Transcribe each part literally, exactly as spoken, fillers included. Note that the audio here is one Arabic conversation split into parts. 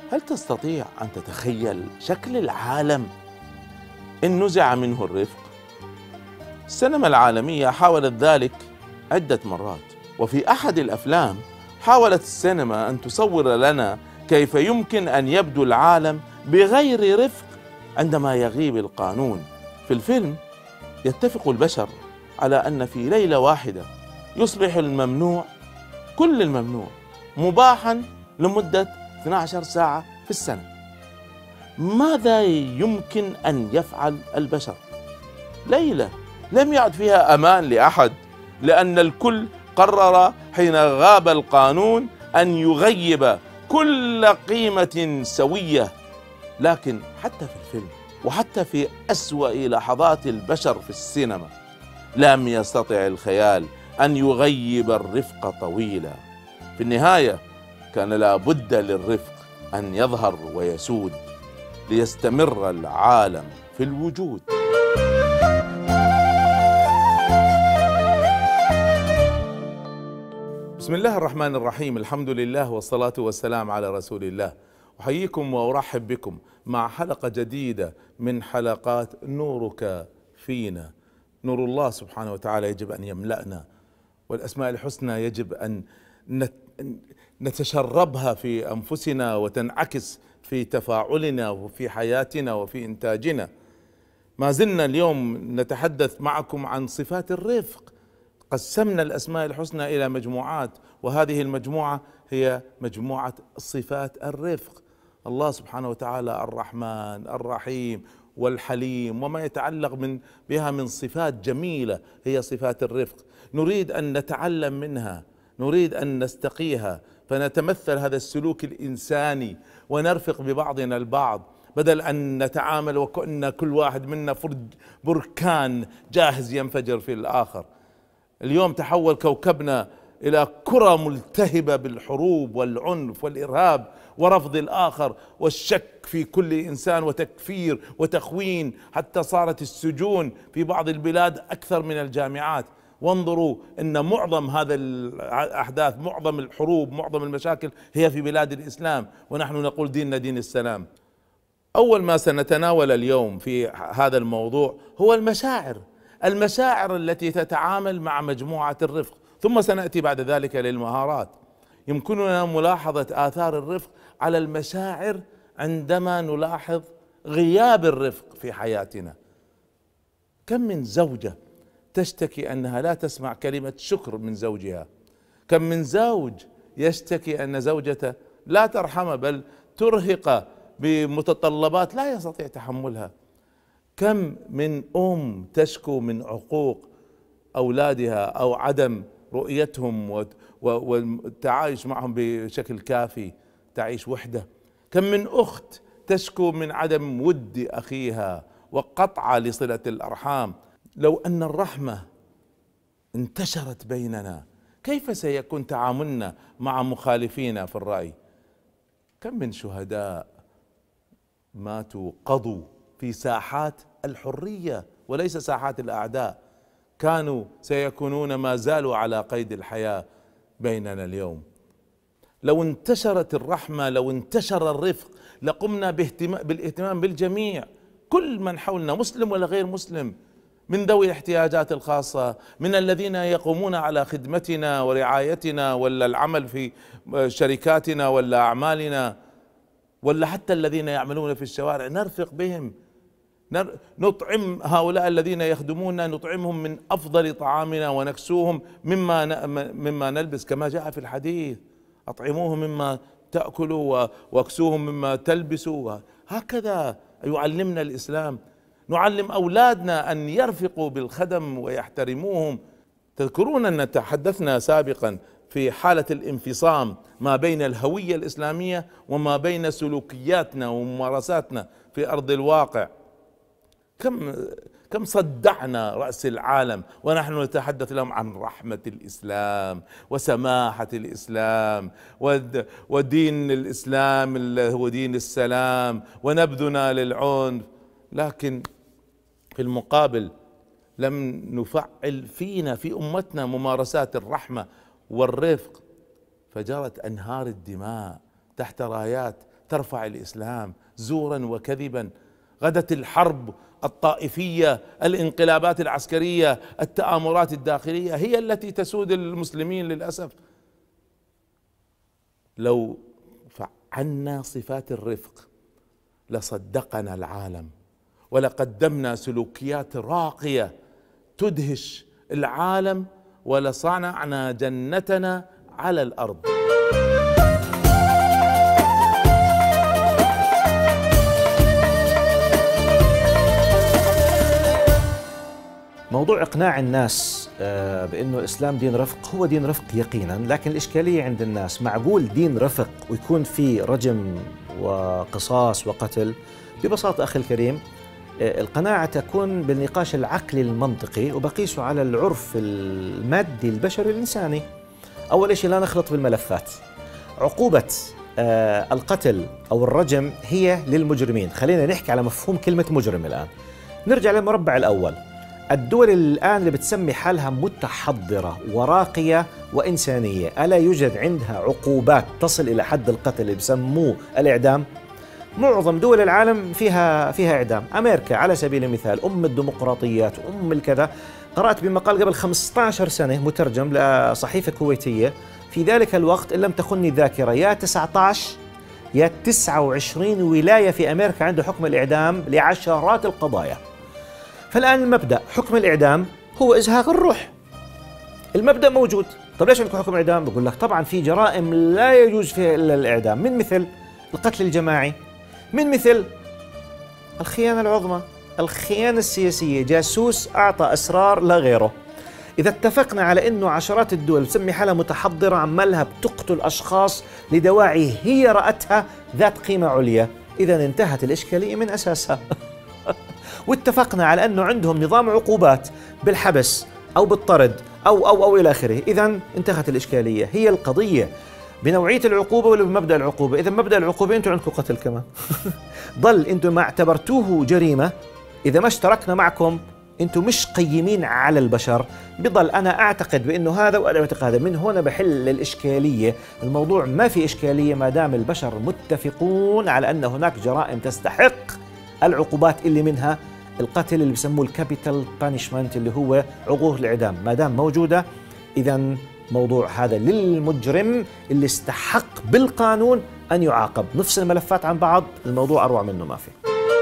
هل تستطيع أن تتخيل شكل العالم إن نزع منه الرفق؟ السينما العالمية حاولت ذلك عدة مرات، وفي أحد الأفلام حاولت السينما أن تصور لنا كيف يمكن أن يبدو العالم بغير رفق عندما يغيب القانون. في الفيلم يتفق البشر على أن في ليلة واحدة يصبح الممنوع، كل الممنوع، مباحا لمدة اثنتي عشرة ساعة في السنة. ماذا يمكن أن يفعل البشر؟ ليلة لم يعد فيها أمان لأحد، لأن الكل قرر حين غاب القانون أن يغيب كل قيمة سوية. لكن حتى في الفيلم وحتى في أسوأ لحظات البشر في السينما لم يستطع الخيال أن يغيب الرفق طويلا. في النهاية كان لا بد للرفق أن يظهر ويسود ليستمر العالم في الوجود. بسم الله الرحمن الرحيم، الحمد لله والصلاة والسلام على رسول الله. أحييكم وأرحب بكم مع حلقة جديدة من حلقات نورك فينا. نور الله سبحانه وتعالى يجب أن يملأنا، والأسماء الحسنى يجب أن نتشربها في أنفسنا وتنعكس في تفاعلنا وفي حياتنا وفي إنتاجنا. ما زلنا اليوم نتحدث معكم عن صفات الرفق. قسمنا الأسماء الحسنى إلى مجموعات، وهذه المجموعة هي مجموعة صفات الرفق. الله سبحانه وتعالى الرحمن الرحيم والحليم وما يتعلق من بها من صفات جميلة هي صفات الرفق. نريد أن نتعلم منها، نريد أن نستقيها، فنتمثل هذا السلوك الإنساني ونرفق ببعضنا البعض، بدل أن نتعامل وكأن كل واحد منا فرج بركان جاهز ينفجر في الآخر. اليوم تحول كوكبنا إلى كرة ملتهبة بالحروب والعنف والإرهاب ورفض الآخر والشك في كل إنسان وتكفير وتخوين، حتى صارت السجون في بعض البلاد أكثر من الجامعات. وانظروا أن معظم هذا الأحداث، معظم الحروب، معظم المشاكل هي في بلاد الإسلام، ونحن نقول ديننا دين السلام. أول ما سنتناول اليوم في هذا الموضوع هو المشاعر، المشاعر التي تتعامل مع مجموعة الرفق، ثم سنأتي بعد ذلك للمهارات. يمكننا ملاحظة آثار الرفق على المشاعر عندما نلاحظ غياب الرفق في حياتنا. كم من زوجة تشتكي أنها لا تسمع كلمة شكر من زوجها؟ كم من زوج يشتكي أن زوجته لا ترحمه بل ترهقه بمتطلبات لا يستطيع تحملها؟ كم من أم تشكو من عقوق أولادها أو عدم رؤيتهم والتعايش معهم بشكل كافي، تعيش وحدة؟ كم من أخت تشكو من عدم ود أخيها وقطع لصلة الأرحام؟ لو أن الرحمة انتشرت بيننا كيف سيكون تعاملنا مع مخالفينا في الرأي؟ كم من شهداء ماتوا قضوا في ساحات الحرية وليس ساحات الأعداء، كانوا سيكونون ما زالوا على قيد الحياة بيننا اليوم. لو انتشرت الرحمة، لو انتشر الرفق، لقمنا بالاهتمام بالجميع، كل من حولنا، مسلم ولا غير مسلم، من ذوي الاحتياجات الخاصة، من الذين يقومون على خدمتنا ورعايتنا ولا العمل في شركاتنا ولا أعمالنا، ولا حتى الذين يعملون في الشوارع، نرفق بهم، نطعم هؤلاء الذين يخدموننا، نطعمهم من أفضل طعامنا ونكسوهم مما مما نلبس، كما جاء في الحديث: أطعموهم مما تأكلوا واكسوهم مما تلبسوا. هكذا يعلمنا الإسلام. نعلم أولادنا أن يرفقوا بالخدم ويحترموهم. تذكرون أن تحدثنا سابقا في حالة الانفصام ما بين الهوية الإسلامية وما بين سلوكياتنا وممارساتنا في أرض الواقع. كم كم صدعنا رأس العالم ونحن نتحدث لهم عن رحمة الإسلام وسماحة الإسلام ودين الإسلام اللي هو دين السلام ونبذنا للعنف، لكن في المقابل لم نفعل فينا في أمتنا ممارسات الرحمة والرفق، فجرت أنهار الدماء تحت رايات ترفع الإسلام زورا وكذبا. غدت الحرب الطائفية، الانقلابات العسكرية، التآمرات الداخلية هي التي تسود المسلمين للأسف. لو فعلنا صفات الرفق لصدقنا العالم، ولقدمنا سلوكيات راقية تدهش العالم، ولصنعنا جنتنا على الأرض. موضوع إقناع الناس بأنه الإسلام دين رفق، هو دين رفق يقينا، لكن الإشكالية عند الناس معقول دين رفق ويكون في رجم وقصاص وقتل؟ ببساطة أخي الكريم، القناعة تكون بالنقاش العقلي المنطقي، وبقيسه على العرف المادي البشري الإنساني. أول شيء لا نخلط بالملفات. عقوبة القتل أو الرجم هي للمجرمين. خلينا نحكي على مفهوم كلمة مجرم الآن. نرجع للمربع الأول. الدول الآن اللي بتسمي حالها متحضرة وراقية وإنسانية، ألا يوجد عندها عقوبات تصل إلى حد القتل اللي بسموه الإعدام؟ معظم دول العالم فيها فيها إعدام. أمريكا على سبيل المثال أم الديمقراطيات وأم الكذا. قرأت بمقال قبل خمسة عشر سنة مترجم لصحيفة كويتية، في ذلك الوقت إن لم تخني الذاكرة يا تسعة عشر يا تسعة وعشرين ولاية في أمريكا عنده حكم الإعدام لعشرات القضايا. فالآن المبدأ حكم الإعدام هو إزهاق الروح. المبدأ موجود. طب ليش عندكم حكم إعدام؟ بقول لك طبعا في جرائم لا يجوز فيها إلا الإعدام، من مثل القتل الجماعي، من مثل الخيانة العظمى، الخيانة السياسية، جاسوس أعطى أسرار لا غيره. إذا اتفقنا على أنه عشرات الدول بتسمي حالها متحضرة عمالها بتقتل أشخاص لدواعي هي رأتها ذات قيمة عليا، إذا انتهت الإشكالية من أساسها. واتفقنا على أنه عندهم نظام عقوبات بالحبس أو بالطرد أو أو أو إلى آخره، إذا انتهت الإشكالية. هي القضية بنوعية العقوبة ولا بمبدأ العقوبة؟ إذا مبدأ العقوبة أنتم عندكم قتل كمان. ضل أنتم ما اعتبرتوه جريمة، إذا ما اشتركنا معكم أنتم مش قيمين على البشر. بضل أنا أعتقد بأنه هذا وأنا أعتقد هذا، من هنا بحل الإشكالية. الموضوع ما في إشكالية ما دام البشر متفقون على أن هناك جرائم تستحق العقوبات، اللي منها القتل اللي بسموه الكابيتال بانشمنت اللي هو عقوبة الإعدام. ما دام موجودة إذا موضوع هذا للمجرم اللي استحق بالقانون أن يعاقب. نفس الملفات عن بعض، الموضوع أروع منه ما في.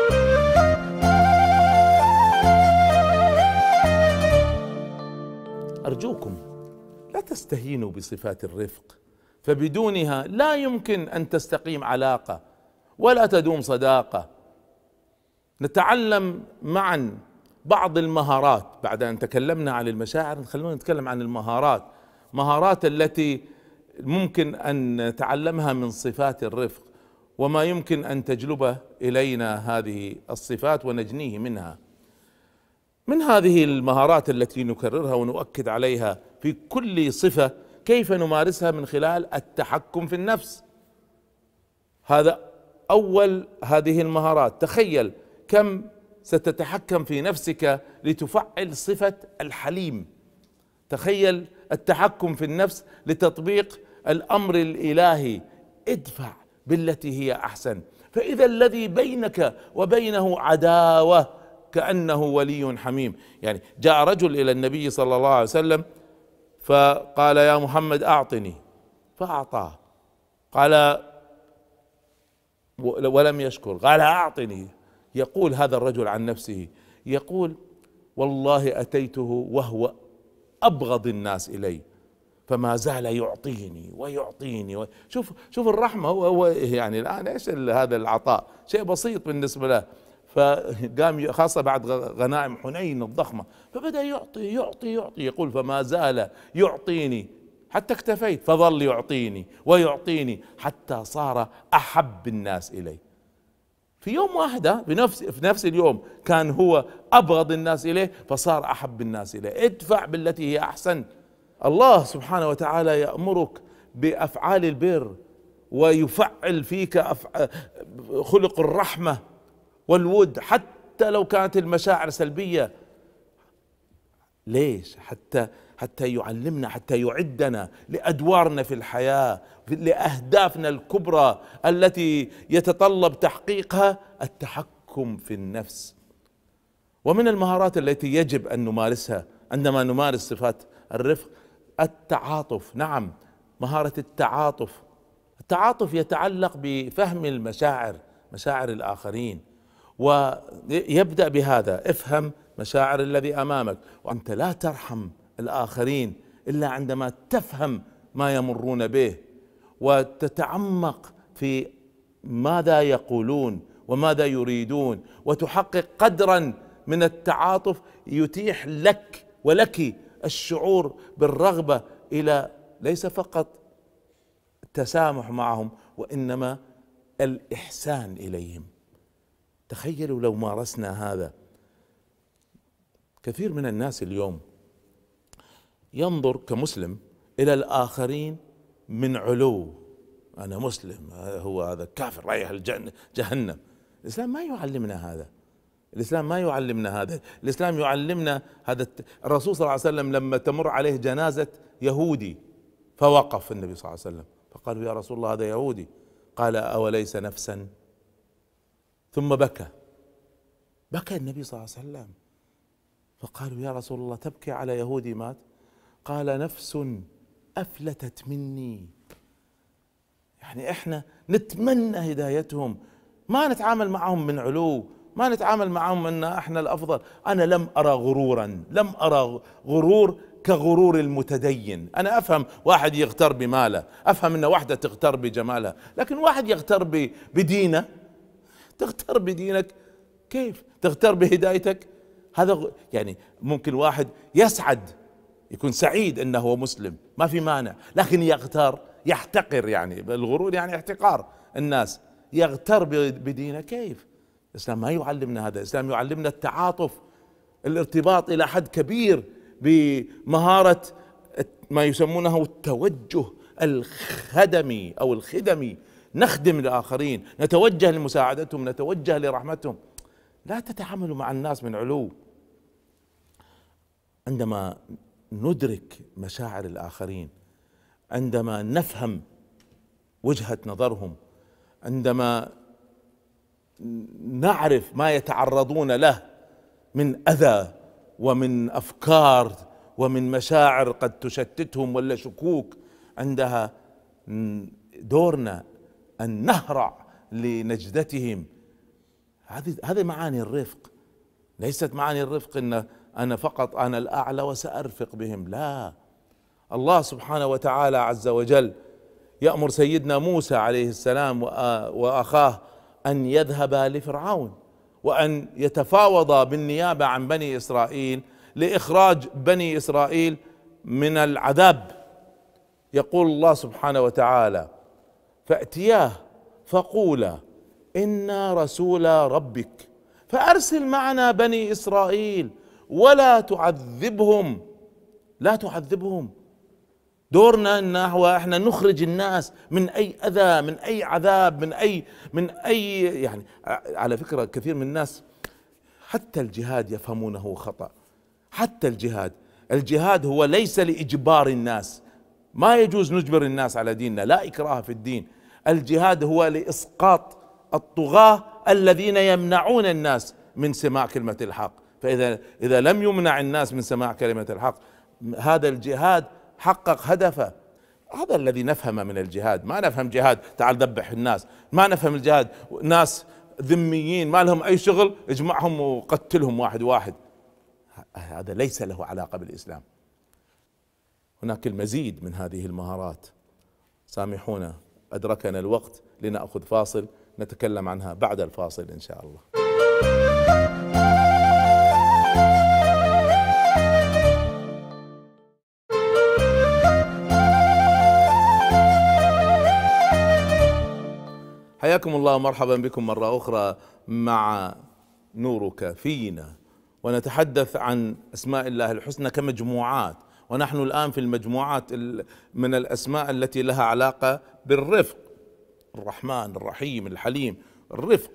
أرجوكم لا تستهينوا بصفات الرفق، فبدونها لا يمكن أن تستقيم علاقة ولا تدوم صداقة. نتعلم معا بعض المهارات بعد أن تكلمنا عن المشاعر. خلونا نتكلم عن المهارات، مهارات التي ممكن أن نتعلمها من صفات الرفق، وما يمكن أن تجلبه إلينا هذه الصفات ونجنيه منها. من هذه المهارات التي نكررها ونؤكد عليها في كل صفة، كيف نمارسها من خلال التحكم في النفس. هذا أول هذه المهارات. تخيل كم ستتحكم في نفسك لتفعل صفة الحليم. تخيل التحكم في النفس لتطبيق الأمر الإلهي، ادفع بالتي هي أحسن. فإذا الذي بينك وبينه عداوة كأنه ولي حميم. يعني جاء رجل إلى النبي صلى الله عليه وسلم فقال يا محمد أعطني، فأعطاه. قال ولم يشكر، قال أعطني. يقول هذا الرجل عن نفسه، يقول والله أتيته وهو أبغض الناس إلي فما زال يعطيني ويعطيني و... شوف شوف الرحمة. هو, هو يعني الآن إيش هذا العطاء؟ شيء بسيط بالنسبة له. فقام خاصة بعد غنائم حنين الضخمة، فبدأ يعطي يعطي يعطي. يقول فما زال يعطيني حتى اكتفيت، فظل يعطيني ويعطيني حتى صار أحب الناس إلي. في يوم واحدة بنفس في نفس اليوم كان هو أبغض الناس إليه فصار أحب الناس إليه. ادفع بالتي هي أحسن. الله سبحانه وتعالى يأمرك بأفعال البر ويفعل فيك خلق الرحمة والود حتى لو كانت المشاعر سلبية. ليش؟ حتى حتى يعلمنا، حتى يعدنا لأدوارنا في الحياة، لأهدافنا الكبرى التي يتطلب تحقيقها التحكم في النفس. ومن المهارات التي يجب أن نمارسها عندما نمارس صفات الرفق التعاطف. نعم، مهارة التعاطف. التعاطف يتعلق بفهم المشاعر، مشاعر الآخرين، ويبدأ بهذا: افهم مشاعر الذي أمامك، وأنت لا ترحم الآخرين إلا عندما تفهم ما يمرون به وتتعمق في ماذا يقولون وماذا يريدون، وتحقق قدرا من التعاطف يتيح لك ولك الشعور بالرغبة إلى ليس فقط التسامح معهم وإنما الإحسان إليهم. تخيلوا لو مارسنا هذا. كثير من الناس اليوم ينظر كمسلم إلى الآخرين من علو: أنا مسلم، هو هذا كافر رايح الجنة جهنم. الإسلام ما يعلمنا هذا. الإسلام ما يعلمنا هذا. الإسلام يعلمنا هذا. الرسول صلى الله عليه وسلم لما تمر عليه جنازة يهودي فوقف النبي صلى الله عليه وسلم فقالوا: يا رسول الله هذا يهودي. قال: أوليس نفسا؟ ثم بكى بكى النبي صلى الله عليه وسلم فقالوا: يا رسول الله تبكي على يهودي مات؟ قال: نفس أفلتت مني. يعني احنا نتمنى هدايتهم، ما نتعامل معهم من علو، ما نتعامل معهم ان احنا الافضل. انا لم ارى غرورا، لم ارى غرور كغرور المتدين. انا افهم واحد يغتر بماله، افهم ان واحدة تغتر بجمالها، لكن واحد يغتر بدينه. تغتر بدينك كيف؟ تغتر بهدايتك؟ هذا يعني ممكن واحد يسعد، يكون سعيد انه هو مسلم، ما في مانع، لكن يغتر، يحتقر. يعني الغرور يعني احتقار الناس. يغتر بدينه كيف؟ الإسلام ما يعلمنا هذا. الإسلام يعلمنا التعاطف، الارتباط إلى حد كبير بمهارة ما يسمونه التوجه الخدمي أو الخدمي. نخدم الآخرين، نتوجه لمساعدتهم، نتوجه لرحمتهم. لا تتعاملوا مع الناس من علو. عندما ندرك مشاعر الآخرين، عندما نفهم وجهة نظرهم، عندما نعرف ما يتعرضون له من أذى ومن أفكار ومن مشاعر قد تشتتهم ولا شكوك، عندها دورنا أن نهرع لنجدتهم. هذه هذه معاني الرفق. ليست معاني الرفق إن أنا فقط أنا الأعلى وسأرفق بهم، لا. الله سبحانه وتعالى عز وجل يأمر سيدنا موسى عليه السلام وأخاه أن يذهبا لفرعون وأن يتفاوضا بالنيابة عن بني إسرائيل لإخراج بني إسرائيل من العذاب. يقول الله سبحانه وتعالى: فأتياه فقولا إنا رسول ربك فأرسل معنا بني إسرائيل ولا تعذبهم. لا تعذبهم. دورنا ان احنا نخرج الناس من اي اذى، من اي عذاب، من اي من اي يعني. على فكرة كثير من الناس حتى الجهاد يفهمونه خطأ. حتى الجهاد، الجهاد هو ليس لإجبار الناس. ما يجوز نجبر الناس على ديننا، لا إكراه في الدين. الجهاد هو لإسقاط الطغاة الذين يمنعون الناس من سماع كلمة الحق. فإذا إذا لم يمنع الناس من سماع كلمة الحق، هذا الجهاد حقق هدفه. هذا الذي نفهم من الجهاد. ما نفهم جهاد تعال ذبح الناس، ما نفهم الجهاد ناس ذميين ما لهم أي شغل اجمعهم وقتلهم واحد واحد. هذا ليس له علاقة بالإسلام. هناك المزيد من هذه المهارات. سامحونا أدركنا الوقت لنأخذ فاصل، نتكلم عنها بعد الفاصل إن شاء الله. حياكم الله ومرحبا بكم مرة أخرى مع نورك فينا، ونتحدث عن أسماء الله الحسنى كمجموعات، ونحن الآن في المجموعات من الأسماء التي لها علاقة بالرفق. الرحمن، الرحيم، الحليم، الرفق.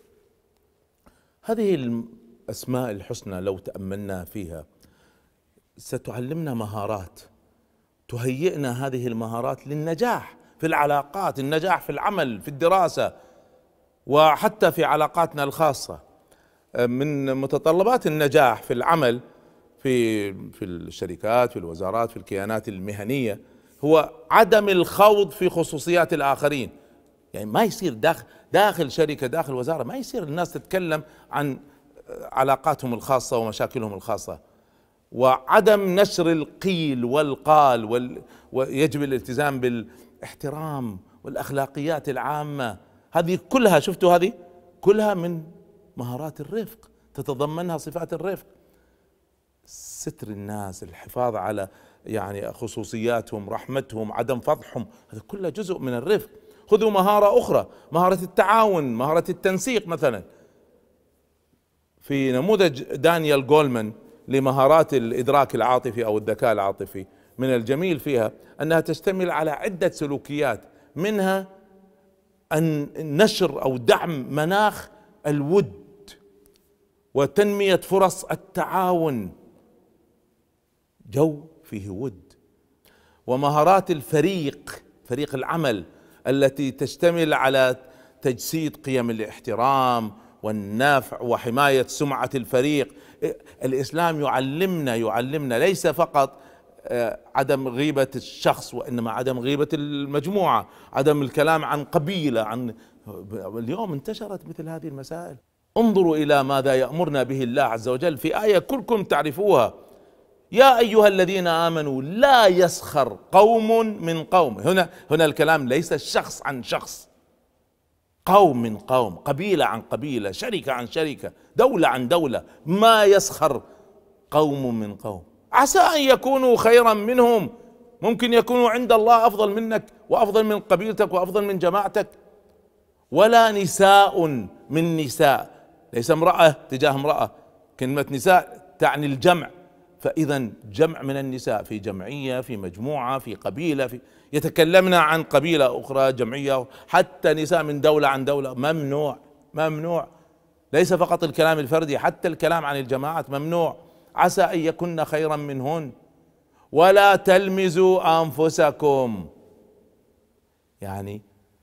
هذه الأسماء الحسنى لو تأملنا فيها ستعلمنا مهارات تهيئنا هذه المهارات للنجاح في العلاقات، النجاح في العمل، في الدراسة، وحتى في علاقاتنا الخاصة. من متطلبات النجاح في العمل في في الشركات، في الوزارات، في الكيانات المهنية، هو عدم الخوض في خصوصيات الآخرين. يعني ما يصير داخل داخل شركة، داخل وزارة، ما يصير الناس تتكلم عن علاقاتهم الخاصة ومشاكلهم الخاصة، وعدم نشر القيل والقال وال... ويجب الالتزام بالاحترام والأخلاقيات العامة. هذه كلها، شفتوا، هذه كلها من مهارات الرفق، تتضمنها صفات الرفق. ستر الناس، الحفاظ على يعني خصوصياتهم، رحمتهم، عدم فضحهم، هذا كله جزء من الرفق. خذوا مهارة أخرى، مهارة التعاون، مهارة التنسيق. مثلا في نموذج دانيال جولمان لمهارات الإدراك العاطفي أو الذكاء العاطفي، من الجميل فيها أنها تشتمل على عدة سلوكيات، منها أن نشر أو دعم مناخ الود وتنمية فرص التعاون، جو فيه ود. ومهارات الفريق، فريق العمل، التي تشتمل على تجسيد قيم الاحترام والنفع وحماية سمعة الفريق. الإسلام يعلمنا يعلمنا ليس فقط عدم غيبة الشخص، وإنما عدم غيبة المجموعة، عدم الكلام عن قبيلة، عن اليوم انتشرت مثل هذه المسائل. انظروا إلى ماذا يأمرنا به الله عز وجل في آية كلكم تعرفوها: يا أيها الذين آمنوا لا يسخر قوم من قوم. هنا هنا الكلام ليس الشخص عن شخص، قوم من قوم، قبيلة عن قبيلة، شركة عن شركة، دولة عن دولة. ما يسخر قوم من قوم عسى أن يكونوا خيرا منهم، ممكن يكونوا عند الله أفضل منك وأفضل من قبيلتك وأفضل من جماعتك. ولا نساء من نساء، ليس امرأة تجاه امرأة، كلمة نساء تعني الجمع، فإذا جمع من النساء في جمعية، في مجموعة، في قبيلة، في يتكلمنا عن قبيلة أخرى، جمعية، حتى نساء من دولة عن دولة. ممنوع ممنوع، ليس فقط الكلام الفردي، حتى الكلام عن الجماعات ممنوع. عسى أن يكن خيرا منهن. ولا تلمزوا أنفسكم، يعني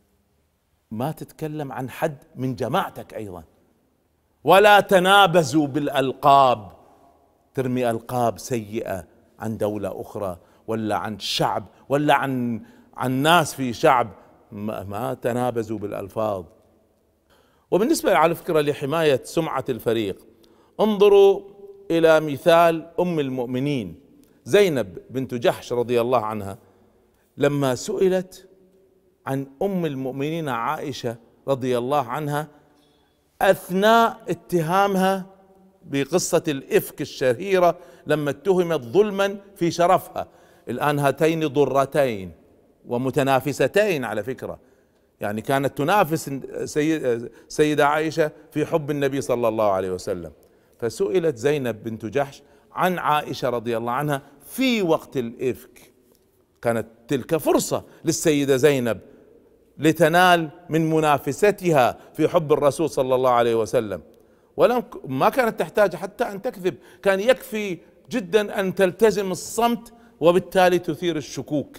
ما تتكلم عن حد من جماعتك أيضا. ولا تنابزوا بالألقاب، ترمي ألقاب سيئة عن دولة أخرى ولا عن شعب ولا عن عن ناس في شعب، ما, ما تنابزوا بالألفاظ. وبالنسبة على فكرة لحماية سمعة الفريق، انظروا إلى مثال أم المؤمنين زينب بنت جحش رضي الله عنها، لما سئلت عن أم المؤمنين عائشة رضي الله عنها أثناء اتهامها بقصة الإفك الشهيرة لما اتهمت ظلما في شرفها. الآن هاتين ضرتين ومتنافستين على فكرة، يعني كانت تنافس سيدة عائشة في حب النبي صلى الله عليه وسلم. فسئلت زينب بنت جحش عن عائشة رضي الله عنها في وقت الإفك، كانت تلك فرصة للسيدة زينب لتنال من منافستها في حب الرسول صلى الله عليه وسلم، ولم ما كانت تحتاج حتى أن تكذب، كان يكفي جدا أن تلتزم الصمت وبالتالي تثير الشكوك.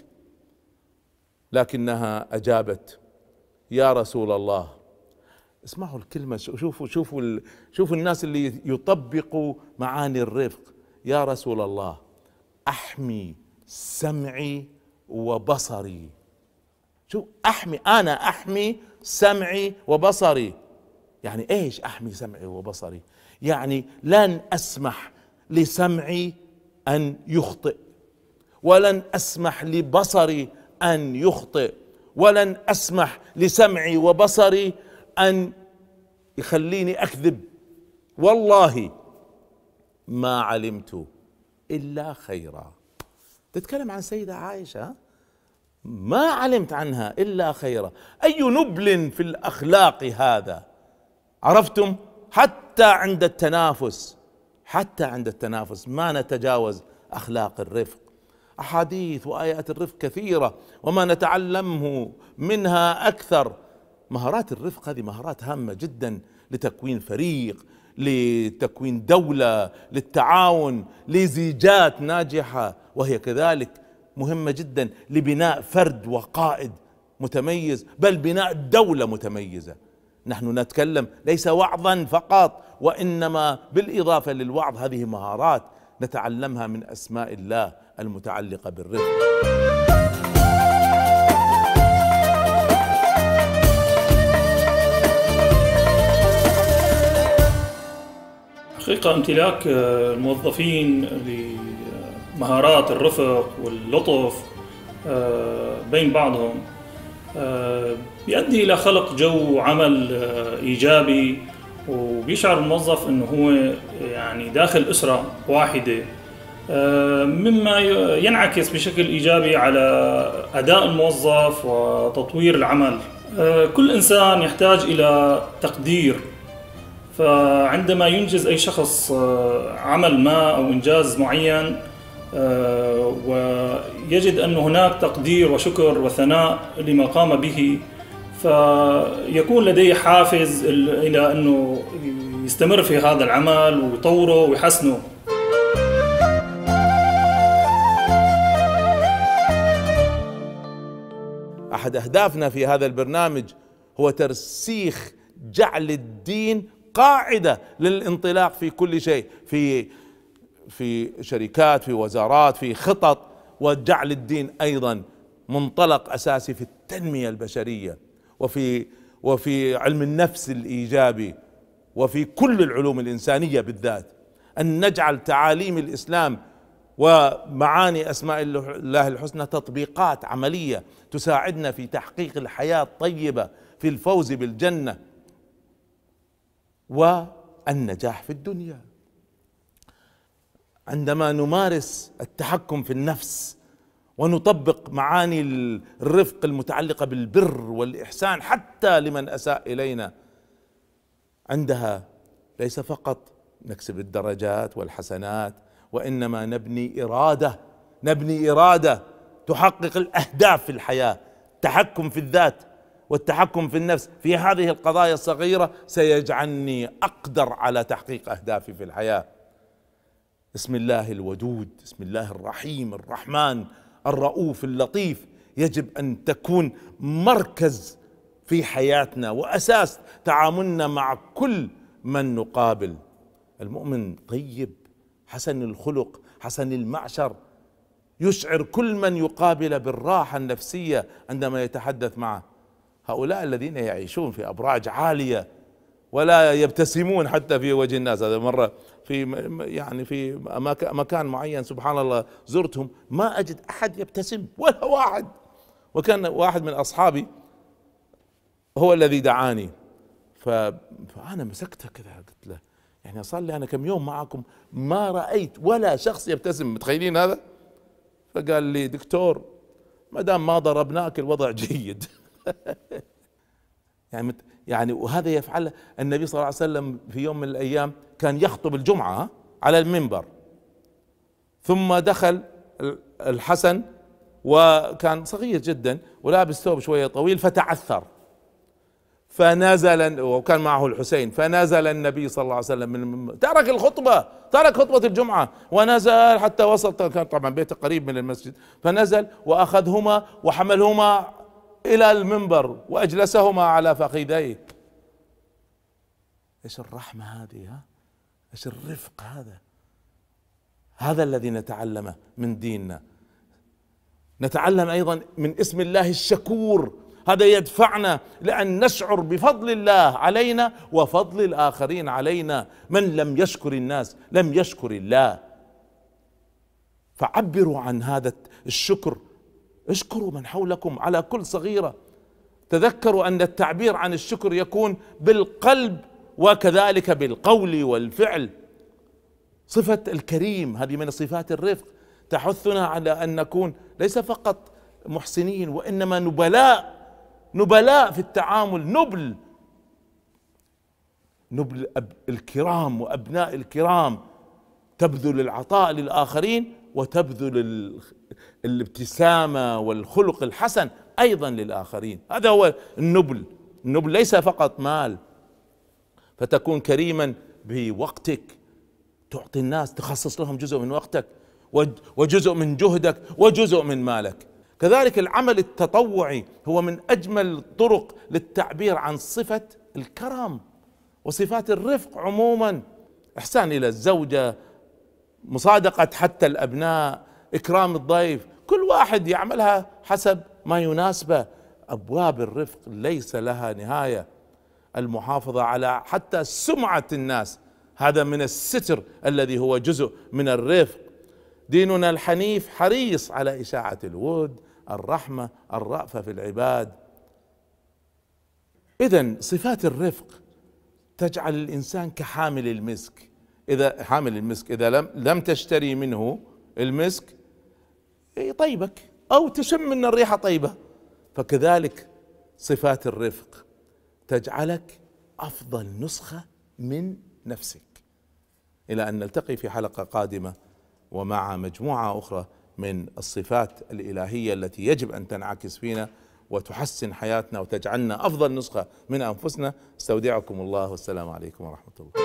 لكنها أجابت: يا رسول الله، اسمعوا الكلمة، شوفوا شوفوا شوفوا الناس اللي يطبقوا معاني الرفق. يا رسول الله، أحمي سمعي وبصري. شو أحمي؟ أنا أحمي سمعي وبصري. يعني إيش أحمي سمعي وبصري؟ يعني لن أسمح لسمعي أن يخطئ، ولن أسمح لبصري أن يخطئ، ولن أسمح لسمعي وبصري أن يخليني أكذب. والله ما علمت إلا خيرا. تتكلم عن سيدة عائشة، ما علمت عنها إلا خيرا. أي نبل في الأخلاق هذا! عرفتم؟ حتى عند التنافس، حتى عند التنافس ما نتجاوز أخلاق الرفق. أحاديث وآيات الرفق كثيرة، وما نتعلمه منها أكثر. مهارات الرفق هذه مهارات هامة جدا لتكوين فريق، لتكوين دولة، للتعاون، لزيجات ناجحة، وهي كذلك مهمة جدا لبناء فرد وقائد متميز، بل بناء دولة متميزة. نحن نتكلم ليس وعظا فقط، وإنما بالإضافة للوعظ هذه مهارات نتعلمها من أسماء الله المتعلقة بالرفق. حقيقة امتلاك الموظفين لمهارات الرفق واللطف بين بعضهم بيؤدي إلى خلق جو عمل إيجابي، وبيشعر الموظف أنه هو يعني داخل أسرة واحدة، مما ينعكس بشكل إيجابي على أداء الموظف وتطوير العمل. كل إنسان يحتاج إلى تقدير، فعندما ينجز أي شخص عمل ما أو إنجاز معين ويجد أن هناك تقدير وشكر وثناء لما قام به، فيكون لديه حافز إلى أنه يستمر في هذا العمل ويطوره ويحسنه. أحد أهدافنا في هذا البرنامج هو ترسيخ جعل الدين قاعدة للانطلاق في كل شيء، في في شركات، في وزارات، في خطط، وجعل الدين أيضا منطلق أساسي في التنمية البشرية، وفي وفي علم النفس الإيجابي، وفي كل العلوم الإنسانية بالذات، أن نجعل تعاليم الإسلام ومعاني أسماء الله الحسنى تطبيقات عملية تساعدنا في تحقيق الحياة الطيبة، في الفوز بالجنة والنجاح في الدنيا. عندما نمارس التحكم في النفس ونطبق معاني الرفق المتعلقة بالبر والإحسان حتى لمن أساء إلينا، عندها ليس فقط نكسب الدرجات والحسنات، وإنما نبني إرادة نبني إرادة تحقق الأهداف في الحياة. التحكم في الذات والتحكم في النفس في هذه القضايا الصغيرة سيجعلني أقدر على تحقيق أهدافي في الحياة. اسم الله الودود، اسم الله الرحيم الرحمن الرؤوف اللطيف يجب أن تكون مركز في حياتنا وأساس تعاملنا مع كل من نقابل. المؤمن طيب، حسن الخلق، حسن المعشر، يشعر كل من يقابل بالراحة النفسية عندما يتحدث معه. هؤلاء الذين يعيشون في أبراج عالية ولا يبتسمون حتى في وجه الناس. هذا مرة في يعني في مكان معين سبحان الله زرتهم ما أجد أحد يبتسم ولا واحد، وكان واحد من أصحابي هو الذي دعاني، فأنا مسكته كذا قلت له يعني صار لي أنا كم يوم معكم ما رأيت ولا شخص يبتسم، متخيلين هذا؟ فقال لي دكتور ما دام ما ضربناك الوضع جيد. يعني يعني وهذا يفعله النبي صلى الله عليه وسلم في يوم من الأيام كان يخطب الجمعة على المنبر، ثم دخل الحسن وكان صغير جدا ولابس ثوب شوية طويل فتعثر، فنزل وكان معه الحسين، فنزل النبي صلى الله عليه وسلم من ترك الخطبة ترك خطبة الجمعة ونزل حتى وصل، كان طبعا بيته قريب من المسجد، فنزل وأخذهما وحملهما إلى المنبر وأجلسهما على فخذيه. إيش الرحمة هذه؟ ها؟ إيش الرفق هذا؟ هذا الذي نتعلمه من ديننا. نتعلم أيضا من اسم الله الشكور، هذا يدفعنا لأن نشعر بفضل الله علينا وفضل الآخرين علينا. من لم يشكر الناس لم يشكر الله. فعبروا عن هذا الشكر، اشكروا من حولكم على كل صغيرة. تذكروا أن التعبير عن الشكر يكون بالقلب وكذلك بالقول والفعل. صفة الكريم هذه من صفات الرفق، تحثنا على أن نكون ليس فقط محسنين وإنما نبلاء نبلاء في التعامل، نبل نبل الكرام وأبناء الكرام، تبذل العطاء للآخرين وتبذل الابتسامة والخلق الحسن أيضا للآخرين. هذا هو النبل. النبل ليس فقط مال، فتكون كريما بوقتك، تعطي الناس، تخصص لهم جزء من وقتك وجزء من جهدك وجزء من مالك. كذلك العمل التطوعي هو من أجمل الطرق للتعبير عن صفة الكرم وصفات الرفق عموما، إحسان إلى الزوجة، مصادقة حتى الأبناء، إكرام الضيف، كل واحد يعملها حسب ما يناسبه. أبواب الرفق ليس لها نهاية. المحافظة على حتى سمعة الناس، هذا من الستر الذي هو جزء من الرفق. ديننا الحنيف حريص على إشاعة الود، الرحمة، الرأفة في العباد. إذن صفات الرفق تجعل الإنسان كحامل المسك. إذا حامل المسك إذا لم لم تشتري منه المسك يطيبك أو تشم من الريحة طيبة، فكذلك صفات الرفق تجعلك أفضل نسخة من نفسك. إلى أن نلتقي في حلقة قادمة ومع مجموعة أخرى من الصفات الإلهية التي يجب أن تنعكس فينا وتحسن حياتنا وتجعلنا أفضل نسخة من أنفسنا. استودعكم الله والسلام عليكم ورحمة الله.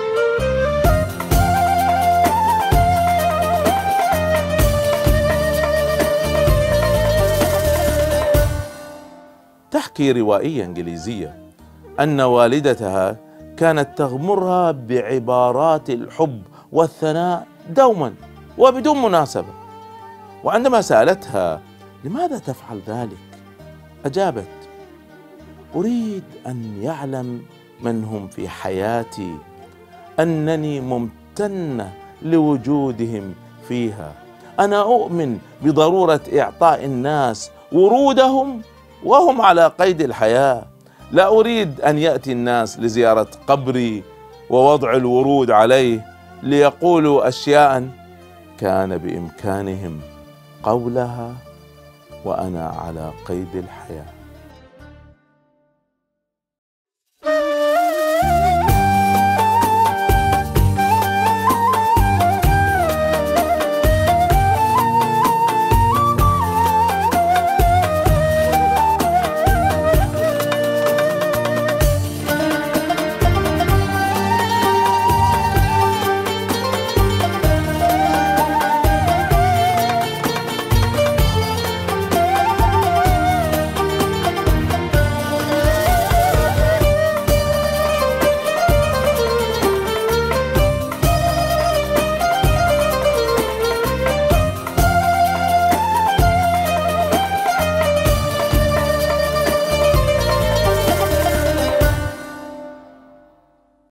تحكي روائية إنجليزية أن والدتها كانت تغمرها بعبارات الحب والثناء دوما وبدون مناسبة، وعندما سألتها لماذا تفعل ذلك أجابت: أريد أن يعلم من هم في حياتي أنني ممتنة لوجودهم فيها. أنا أؤمن بضرورة إعطاء الناس ورودهم وهم على قيد الحياة. لا أريد أن يأتي الناس لزيارة قبري ووضع الورود عليه ليقولوا أشياء كان بإمكانهم قولها وأنا على قيد الحياة.